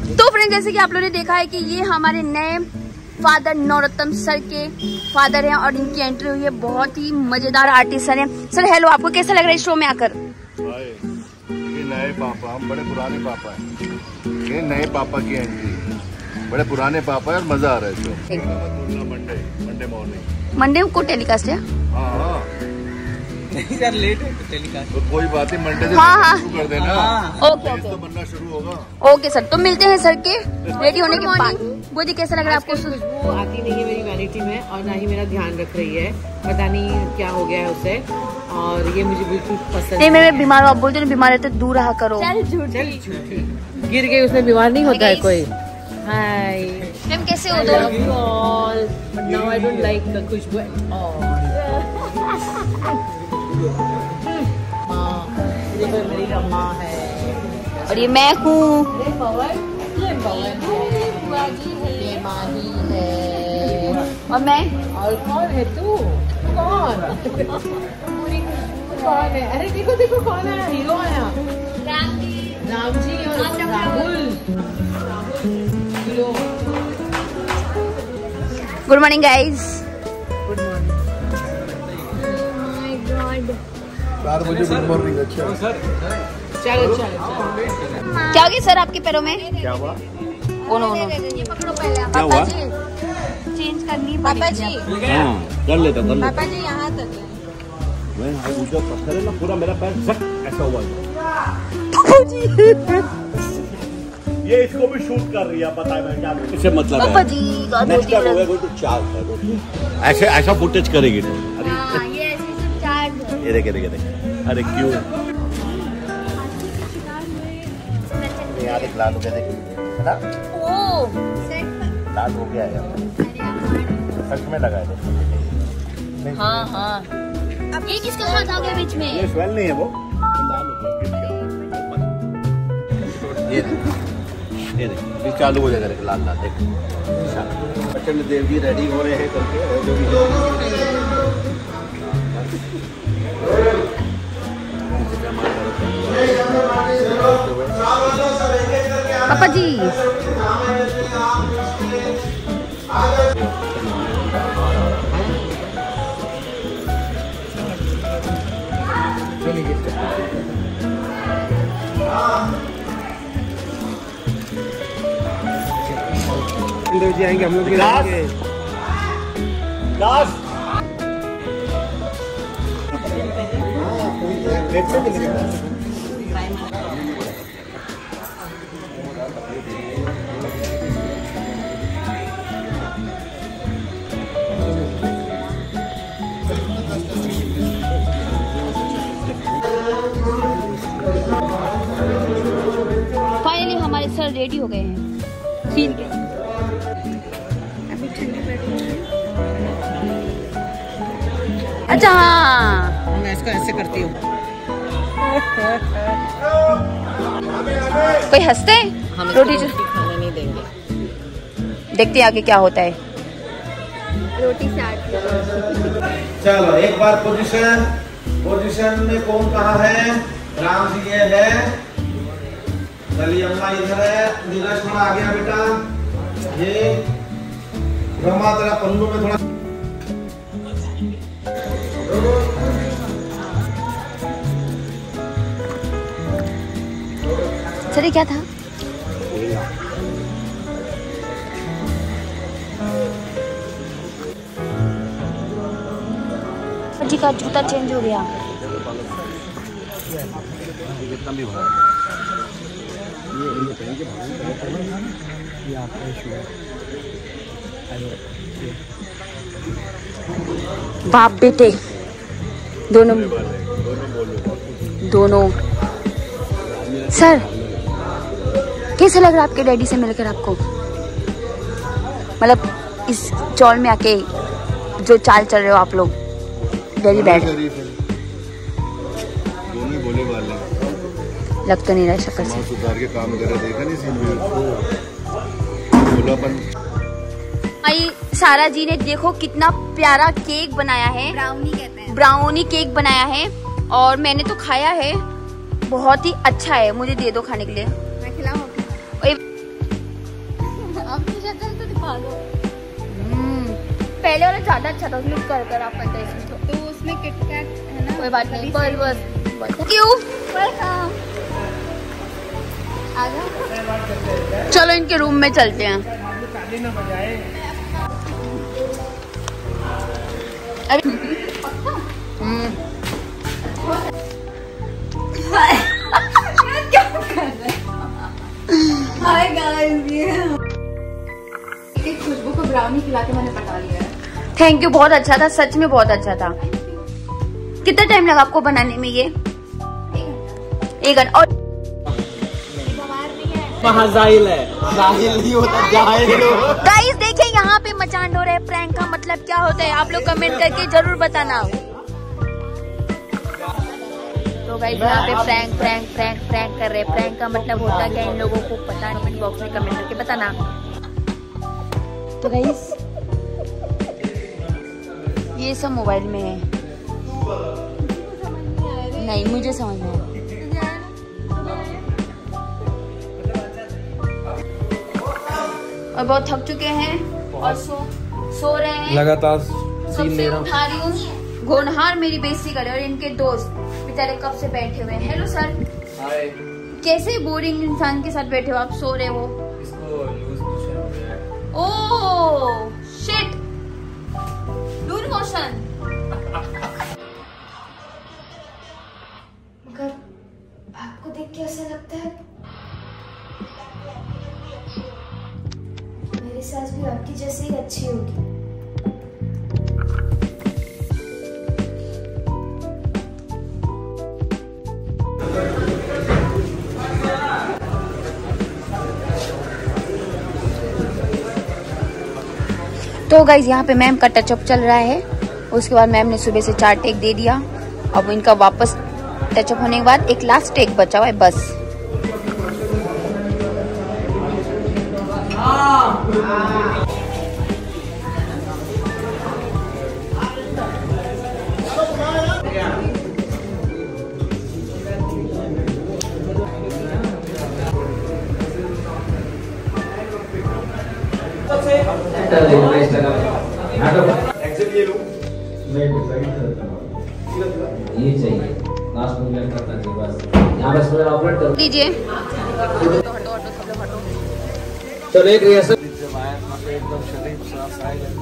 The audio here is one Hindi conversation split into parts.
तो फ्रेंड जैसे कि आप लोगों ने देखा है कि ये हमारे नए फादर नरोत्तम सर के फादर हैं और इनकी एंट्री हुई है। बहुत ही मजेदार आर्टिस्ट सर हैं। सर हेलो, आपको कैसा लग रहा है इस शो में आकर? ये नए पापा, हम बड़े पुराने पापा हैं। ये नए पापा की एंट्री, बड़े पुराने पापा है और मजा आ रहा है शो। मंडे मॉर्निंग, मंडे को टेलीकास्ट है। हाँ यार लेट है टेलीकास्ट, तो कोई बात नहीं, मंडे से शुरू कर देना। ओके तो बनना शुरू होगा। ओके सर, तो मिलते हैं सर के रेडी होने के बाद। वो जी कैसा लग रहा है आपको? वो आती नहीं है मेरी वैनिटी में और ना ही मेरा ध्यान रख रही है, पता नहीं क्या हो गया है उसे, और ये मुझे बिल्कुल पसंद नहीं। मैं बीमार हूँ, आप बोलते हैं बीमार है तो दूर रहा करो। चल झूठी, गिर गई उसमें बीमार नहीं होता है कोई। हाय मैम, कैसे हो दोनों? Now I don't like the khushboo at all. ये मेरी अम्मा है और ये मैं हूँ। ये माही है और मैं, और कौन है तू? कौन? कौन है? अरे देखो देखो कौन है, हीरो आया, राम जी और Rahul. Good morning guys. Good morning. Good morning. अच्छा चलो क्या हो गया सर आपके पैरों में? क्या हुआ? ओ नो नो, ये पकड़ो पहले आप। क्या हुआ? चेंज करनी पापा जी, कर लेता पापा जी यहाँ तक है। पत्थर है ना, पूरा मेरा पैर झक ऐसा हुआ। ये इसको भी शूट कर रही है, पता है मैं क्या बोलूं? इससे मतलब पापा जी नेक्स्ट टाइम होगा तो चार ऐसे ऐसा फुटेज करेगी। हां, ये ऐसे सब चार्ज। ये देख अरे क्यों यार, एक लाल हो गया, देख है ना, ओ लाल हो गया है, सच में लगा है। हाँ अब ये किसका हाथ आ गया बीच में? ये स्वेल नहीं है, वो लाल हो गया। ये देख ये चालू हो जाएगा, देख लाल लाल, देख प्रचंड देव जी रेडी हो रहे हैं करके, जो भी पापा जी। देव जी आएंगे, हम लोग फाइनली हमारे सर रेडी हो गए हैं। सीन के अच्छा हाँ, मैं इसको ऐसे करती हूँ। कोई हंसते हैं? हम रोटी खाने नहीं देंगे, देखते हैं आगे क्या होता है। रोटी चाट। चलो एक बार पोजीशन में कौन कहाँ है? राम जी ये है, गली अम्मा इधर है, नीरज थोड़ा आ गया बेटा, ये ब्रह्मा तेरा पल्लू में थोड़ा। सर ये क्या था? जी का जूता चेंज हो गया। बाप बेटे दोनों। सर कैसा लग रहा है आपके डैडी से मिलकर आपको? मतलब इस चौल में आके जो चाल चल रहे हो आप लोग, डैडी बैठ बोले वाले लग तो नहीं रहा शक्ल से। सुधार के काम करे, देखा नहीं सीन में बोलापन। भाई सारा जी ने देखो कितना प्यारा केक बनाया है, ब्राउनी कहते हैं, ब्राउनी केक बनाया है और मैंने तो खाया है, बहुत ही अच्छा है। मुझे दे दो खाने के लिए। मैं खिलाऊं? पहले वाला ज्यादा अच्छा था, उसमें कर आप करते इसमें तो उसमें किटकैट है ना, कोई बात नहीं, बस क्यों चलो इनके रूम में चलते हैं। हाय गाइस, ये खुशबू को ब्राउनी खिला के मैंने पटा लिया है। थैंक यू, बहुत अच्छा था, सच में बहुत अच्छा था। कितना टाइम लगा आपको बनाने में ये? 1 घंटा। और जाहिल है, जाहिल नहीं होता, जाहिल हो। गाइस देखिए यहाँ पे मचान हो रहा है। प्रैंक का मतलब क्या होता है आप लोग कमेंट करके जरूर बताना। तो गाइस यहाँ पे प्रैंक कर रहे हैं। प्रैंक का मतलब होता क्या इन लोगों को पता नहीं, कमेंट बॉक्स में कमेंट करके बताना। तो गाइस ये सब मोबाइल में है, नहीं मुझे समझ में आया। और बहुत थक चुके हैं और सो रहे हैं। लगातार सबसे उठा रही हूँ। घोनहार मेरी बेइज्जती करे और इनके दोस्त बेचारे कब से बैठे हुए हैं। Hello sir, hi. कैसे बोरिंग इंसान के साथ बैठे हो आप, सो रहे हो? इसको लूज मोशन हो गया है। Oh shit, loose motion. मगर आपको देख के ऐसा लगता है मेरी सास भी आपकी जैसे ही अच्छी होगी। तो गाइज यहाँ पे मैम का टचअप चल रहा है। उसके बाद मैम ने सुबह से 4 टेक दे दिया। अब इनका वापस टचअप होने के बाद एक लास्ट टेक बचा हुआ है बस। ये चाहिए लास्ट में करना चाहिए बस। यहाँ बस मेरा ऑपरेट कर दीजिए। चलो एक रिहर्सल। एकदम शरीफ सा साइलेंट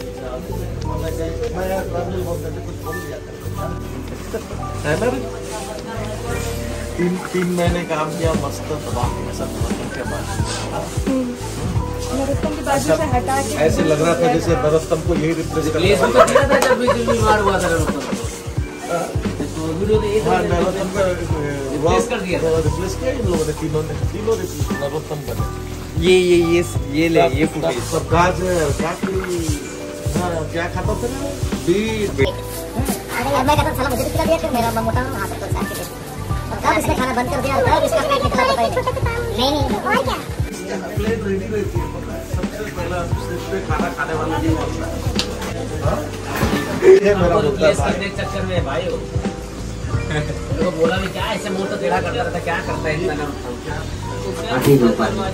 सा। 3 महीने काम किया, मस्त के बाद ऐसे लग रहा था जैसे नरोत्तम को यही रिप्लेस कर दिया था जब बीमार हुआ था नरोत्तम का रिप्लेस किया इन लोगों ने, तीनों नरोत्तम बने। ये ले ये फुटेज सब गाज क्या खाता था ना, बीट। अरे मैं कहता साला मुझे भी खिला दिया कि मेरा मोटा हाथ पर साथ के और कब इसने खाना बंद कर दिया, कब इसका पेट निकला पता ही नहीं। और क्या प्लेट रेडी रहती है, सबसे पहला पे खाना खाने वाला ये होता है। ये मेरा मुद्दा था चक्कर में भाई हो तो बोला भी क्या ऐसे मुंह तो टेढ़ा करता रहता, क्या करता है इतना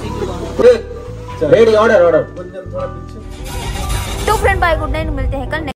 रेडी ऑर्डर। तो फ्रेंड बाय, गुड नाइट, मिलते हैं कल।